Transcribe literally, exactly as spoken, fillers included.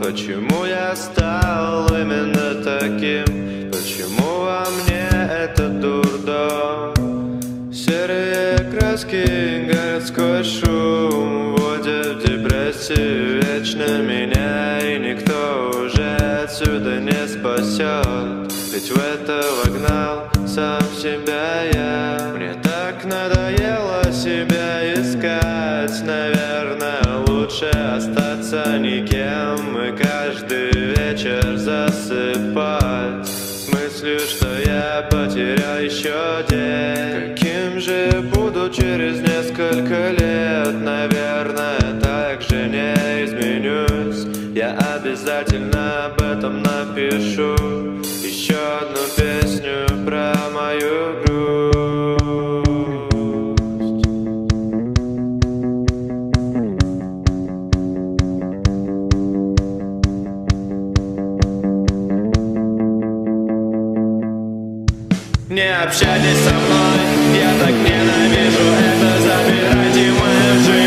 Почему я стал именно таким? Почему во мне этот дурдом? Серые краски, городской шум вводят в депрессию вечно меня, и никто уже отсюда не спасет. Ведь в это вогнал сам себя я. Мне так надоело себя искать. Наверное, лучше остаться никем и каждый вечер засыпать с мыслью, что я потерял еще день. Каким же буду через несколько лет? Наверное, так же не изменюсь. Я обязательно об этом напишу еще одну песню про мою грусть. Не общайтесь со мной, я так ненавижу это, забирайте мою жизнь.